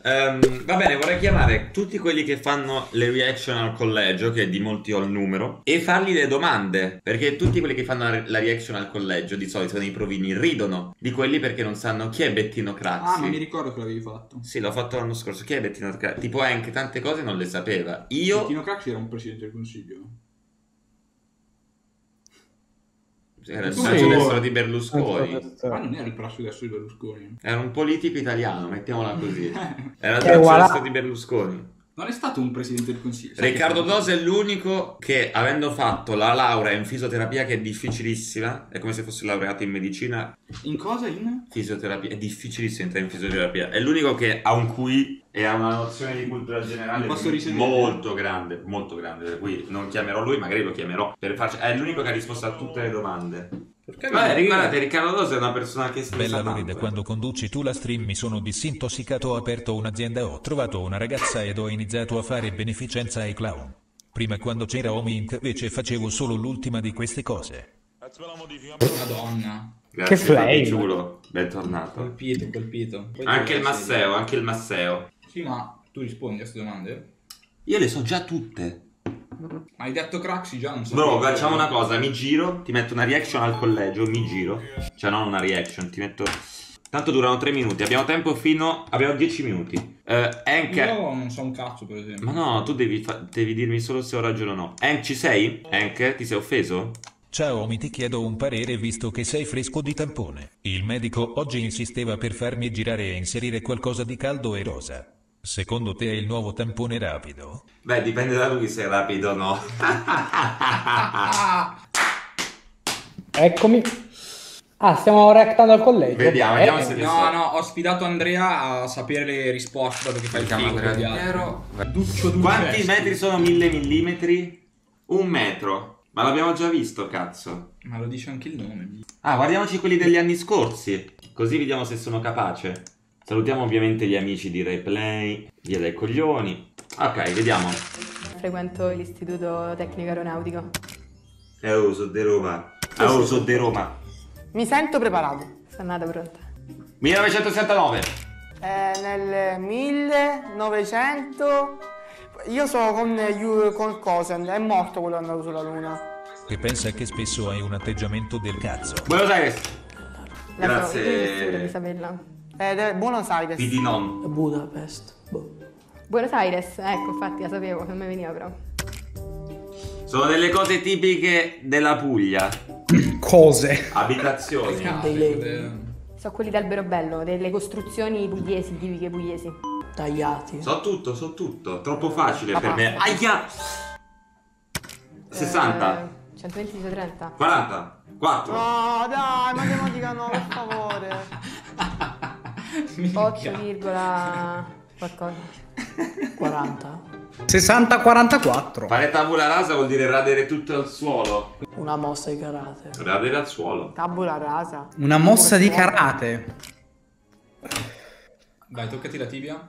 Va bene, vorrei chiamare tutti quelli che fanno le reaction al collegio, che di molti ho il numero, e fargli le domande. Perché tutti quelli che fanno la reaction al collegio, di solito nei provini, ridono di quelli perché non sanno chi è Bettino Craxi. Ah, ma mi ricordo che l'avevi fatto. Sì, l'ho fatto l'anno scorso. Chi è Bettino Craxi? Tipo anche tante cose non le sapeva. Io... Bettino Craxi era un presidente del consiglio. Era il socio destro di Berlusconi. Ma non era il braccio destro di Berlusconi. Era un politico italiano, mettiamola così. Era il braccio destro di Berlusconi. Non è stato un presidente del consiglio. Riccardo Dose è l'unico che, avendo fatto la laurea in fisioterapia, che è difficilissima, è come se fosse laureato in medicina. In cosa? In fisioterapia, è difficilissimo entrare in fisioterapia. È l'unico che ha un QI e ha una nozione di cultura generale molto grande, per cui non chiamerò lui, magari lo chiamerò per farci. È l'unico che ha risposto a tutte le domande. Vabbè, guardate, Riccardo Dose è una persona che Bella Loride, quando conduci tu la stream mi sono disintossicato, ho aperto un'azienda, ho trovato una ragazza ed ho iniziato a fare beneficenza ai clown. Prima quando c'era Omink invece facevo solo l'ultima di queste cose. Madonna. Grazie, che flame, giuro, bentornato. Colpito. Poi Anche il Masseo. Sì, ma tu rispondi a queste domande? Io le so già tutte. Ma hai detto Craxi già, non so. Bro, facciamo una cosa, mi giro, ti metto una reaction al collegio, mi giro. Cioè non una reaction, ti metto... Tanto durano 3 minuti, abbiamo tempo fino... abbiamo 10 minuti. Hank... Io non so un cazzo, per esempio. Ma no, tu devi dirmi solo se ho ragione o no. Hank, ci sei? Hank, ti sei offeso? Ciao Omi, ti chiedo un parere visto che sei fresco di tampone. Il medico oggi insisteva per farmi girare e inserire qualcosa di caldo e rosa. Secondo te è il nuovo tampone rapido? Beh, dipende da lui se è rapido o no. Eccomi. Ah, stiamo reactando al collegio. Vediamo se No, ho sfidato Andrea a sapere le risposte dopo che fai il figo. Duccio. Quanti metri sono 1000 millimetri? 1 metro. Ma l'abbiamo già visto, cazzo. Ma lo dice anche il nome. Ah, guardiamoci quelli degli anni scorsi. Così vediamo se sono capace. Salutiamo ovviamente gli amici di Replay, via dai coglioni. Ok, vediamo. Frequento l'istituto tecnico aeronautico. Sono di Roma. Sono di Roma. Mi sento preparato. Sono nata pronta. 1969. Nel 1900... Io sono con Cosen, è morto quello che è andato sulla luna. Che pensa che spesso hai un atteggiamento del cazzo. Buenos Aires. Grazie. Isabella. Buenos Aires. PD non. Budapest. Buenos Aires, ecco, infatti la sapevo, non mi veniva però. Sono delle cose tipiche della Puglia. Cose. Abitazioni. So quelli d'Albero Bello, delle costruzioni pugliesi, tipiche pugliesi. Tagliati. So tutto. Troppo facile per me. Aia! 60. 120 su 30. 40. 4. No, dai, matematica no, per favore. 8, qualcosa. 40. 60-44. Fare tabula rasa vuol dire radere tutto al suolo. Una mossa di karate. Radere al suolo. Tabula rasa. Una mossa di karate. Vai, toccati la tibia.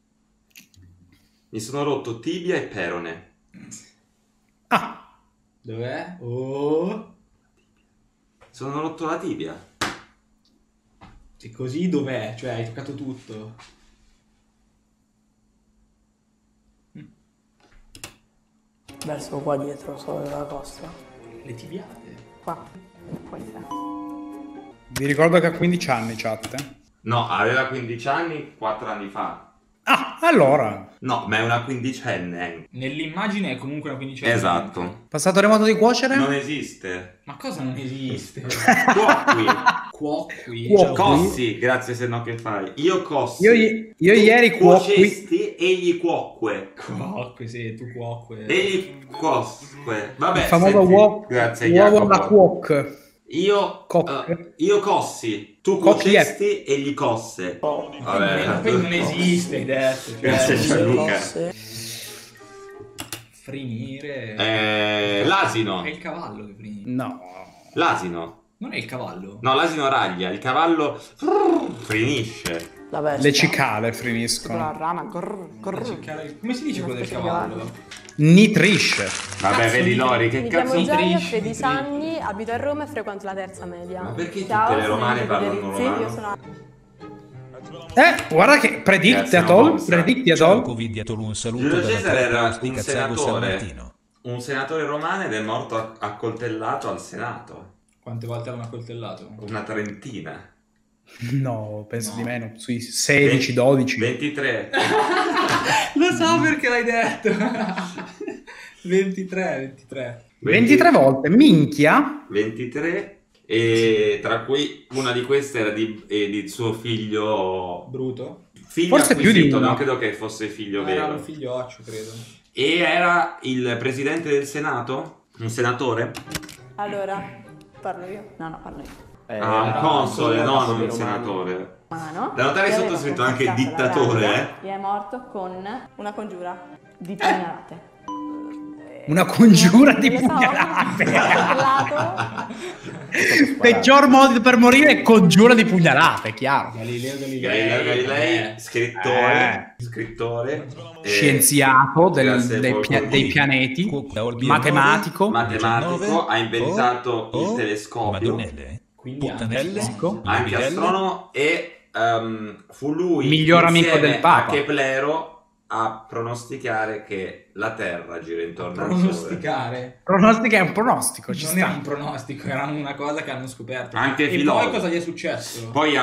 Mi sono rotto tibia e perone. Ah. Dov'è? Oh. Sono rotto la tibia. E così dov'è? Cioè, hai toccato tutto. Verso qua dietro, solo della costa. Le tibiate. Qua. Può essere. Vi ricordo che ha 15 anni, chat. No, aveva 15 anni 4 anni fa. Ah, allora. No, ma è una quindicenne. Nell'immagine è comunque una quindicenne. Esatto. Passato remoto di cuocere? Non esiste. Ma cosa non esiste? Cuoqui. Cuoqui. Cuoqui. Cossi, grazie se no che fai. Io cossi. Io ieri cuocesti, egli cuoque. Cuoque, sì, tu cuoque. Egli cuosque. Vabbè, il famoso senti, grazie uovo alla Jacopo. cuoc. Io cossi, tu cuocesti e gli cosse. Vabbè, Poi non esiste, hai detto. Cioè, grazie Gianluca. Frinire. L'asino. È il cavallo che frinire. No. L'asino. Non è il cavallo. No, l'asino raglia, il cavallo finisce. La veste. Le cicale Tipo finiscono. la rana. Come si dice quello del cavallo? Nitrisce. Vabbè, Cazzo, vedi Lori, che Mi cazzo chiamo Gioia, ho trisci, 13 anni, abito a Roma e frequento la terza media. Ma perché Ciao, tutte le sono romane Enrico parlano Pierizzi, romano? io sono... Guarda che predictatol. Ciao Covidiatol, un saluto Giulio dalla Cesare era Terra, un Cazzago San senatore. Martino. Un senatore romano ed è morto accoltellato al Senato. Quante volte l'hanno accoltellato? Una trentina. No, penso di meno. Sui 16, 12. 23. Lo so perché l'hai detto. 23. 23 volte, minchia. 23. E tra cui una di queste era di suo figlio. Bruto? Figlio Forse più di acquisito, uno. non credo che fosse figlio Era vero. un figlioccio, credo. E era il presidente del Senato? Un senatore? Allora, parlo io? No, parlo io. Un console, non un senatore. Umano. Da notare sottoscritto anche il dittatore, E è morto con Una congiura. di pugnalate. Una congiura di Lo so. pugnalate. Lato. Peggior modo per morire è congiura di pugnalate, chiaro. Galileo Galilei, scrittore, Scienziato grazie dei Borghi. pianeti, Matematico. matematico, ha inventato il telescopio, Madonnelle. Quindi Puttanelle. anche astronomo, e fu lui Miglior amico insieme del Papa. a Keplero a pronosticare che la Terra gira intorno al Sole. pronosticare. pronostico è un pronostico, ci Non era sta. un pronostico, era una cosa che hanno scoperto. Anche e filologo. poi cosa gli è successo? Poi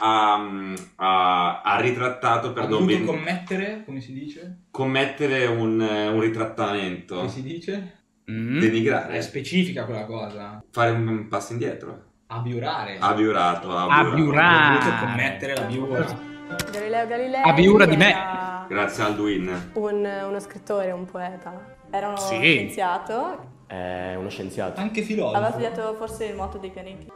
ha ritrattato per Ha non dovuto commettere, come si dice? commettere un ritrattamento, Come si dice? È denigrare, specifica quella cosa. fare un passo indietro. Abiurare. Abiurato. Ha Abiurare. dovuto commettere la biura. Galileo Galilei Abiura di me. era Grazie a Alduin. uno scrittore, un poeta. Era uno Sì. scienziato. È uno scienziato. Anche filologo. Aveva studiato forse il moto dei pianeti.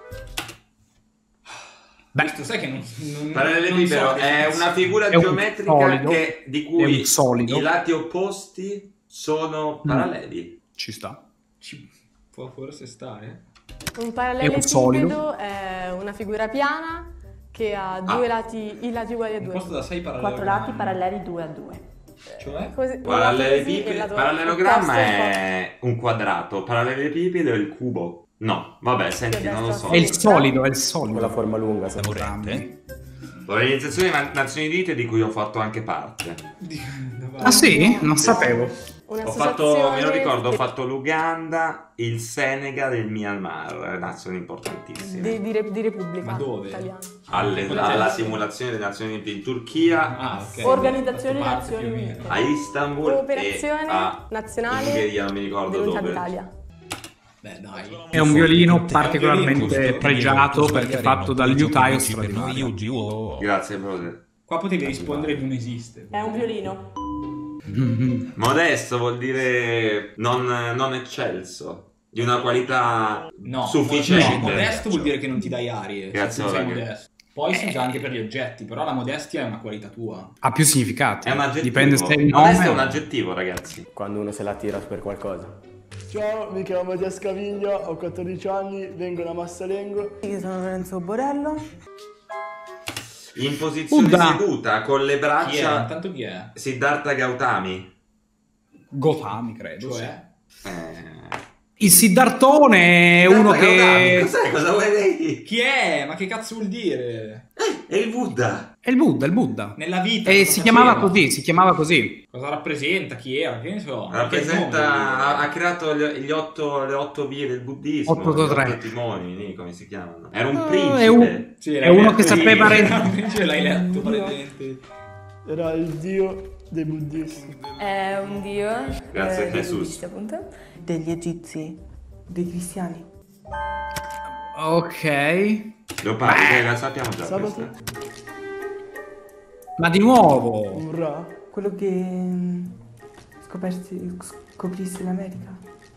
Questo sai che non Parallelepipede so è una figura È un geometrica solido. di È cui un solido. i lati opposti sono paralleli. Ci sta. Ci può forse stare? Un È un solido. parallelepipedo è una figura piana che ha due lati, i lati uguali a Composto due. da 6 4 parallelogrammi. lati paralleli 2 a 2. Cioè? Così, un lato così e il lato Parallelogramma opposto è un quadrato, parallelepipedo è il cubo. No, vabbè, senti, non lo so. È il solido, è il Con la solido. forma lunga. Amorente. L'Organizzazione delle Nazioni Unite di cui ho fatto anche parte. Ah sì? Non sapevo. Ho fatto, me lo ricordo, ho fatto l'Uganda, il Senegal e il Myanmar, nazioni importantissime. di Repubblica Ma dove? Italiana. Alla simulazione delle Nazioni Unite in Turchia, Ah, ok. Organizzazione Ho fatto parte Nazioni più o Unite. meno. a Istanbul Cooperazione e a nazionale Ungheria, non mi ricordo dell'Unità dove. d'Italia. Beh, dai. È un violino Giusto, particolarmente pregiato perché è fatto dal liutaio straordinario. Grazie, brother. Qua potevi rispondere di non esiste. È un violino. Modesto vuol dire non eccelso, di una qualità No, sufficiente. no, modesto vuol dire che non ti dai arie. Grazie, se sei Oleg. modesto. Poi si usa anche per gli oggetti, però la modestia è una qualità tua. Ha più significati. È un aggettivo. Dipende se è il Modesto è un nome. aggettivo, ragazzi. Quando uno se la tira per qualcosa. Ciao, mi chiamo Mattia Scaviglia, ho 14 anni, vengo da Massalengo. Io sono Lorenzo Borello. In posizione Buddha. seduta, con le Chi è? braccia, Intanto chi è? Siddhartha Gautami. Gotami, credo. Cioè? Il Siddhartone è uno Siddhartha Gautami, che... cos'è? Cosa vuoi lei? Chi è? Ma che cazzo vuol dire? È il Buddha. È il Buddha, il Buddha. Nella vita. E cosa si chiamava faceva? così, si chiamava così. Cosa rappresenta? Chi era? Che ne so? Che nome Rappresenta, ha creato le 8 vie del buddismo, 883. gli 8 timoni, come si chiamano? Era un È principe. un- Sì, È uno che sapeva Ce l'hai letto, praticamente. Era il dio dei buddisti. È un dio. Grazie a dei Jesus. buddisti, appunto. Degli egizi, dei cristiani. Ok. Leopardi, la sappiamo già Sabato? questa. Ma di nuovo. Un ra. Quello che scoprisse l'America.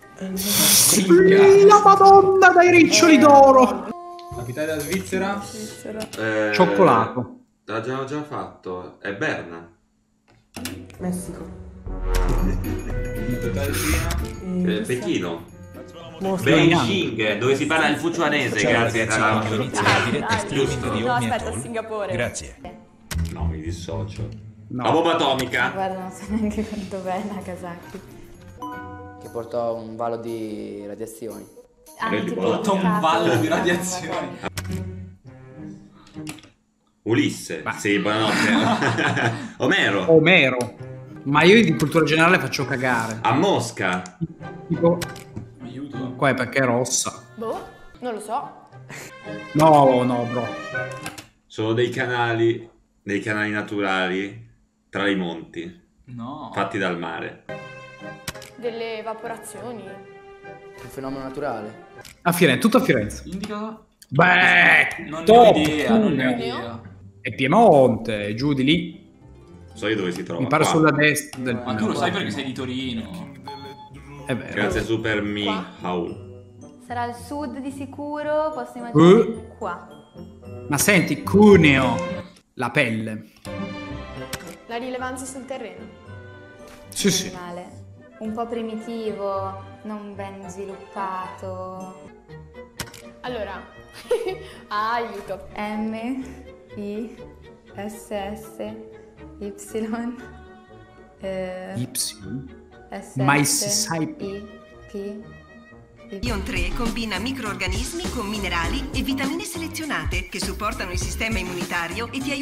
La Madonna dai riccioli d'oro. Capitale della Svizzera? Cioccolato. L'abbiamo già fatto. È Berna. Messico. Capitale Cina? Pechino. Mosca. Beijing, dove si parla il fucianese, grazie a Inizia la diretta streaming di No, Omni aspetta, Atoll. Singapore. Grazie. No, mi dissocio. No. La bomba atomica. Guarda, non so neanche quanto è Nagasaki. Che portò un valo di radiazioni. Ah, tipo Porta un cazzo, ballo di no, radiazioni. Un Ulisse. Sì, buonanotte. Omero. Ma io di cultura generale faccio cagare. A Mosca. Tipo... Aiuto. Qua è perché è rossa. Boh, non lo so. No, bro. Sono dei canali naturali tra i monti. No. Fatti dal mare. Delle evaporazioni. Un fenomeno naturale. A Firenze, tutto a Firenze. Indica. Beh, Non ne top. ho idea, non ne ho idea. È Piemonte, giù di lì. So io dove si trova. Mi pare qua. sulla destra del Ma tu lo sai perché sei di Torino. È vero. Grazie Super Mihau. Sarà al sud di sicuro, posso immaginare qua. Ma senti, Cuneo, la pelle. La rilevanza sul terreno. Sì. Animale. Un po' primitivo, non ben sviluppato. Allora, aiuto. M, I, S, S, Y, S, Ma sai I, P. Ion 3 combina microorganismi con minerali e vitamine selezionate che supportano il sistema immunitario e ti aiutano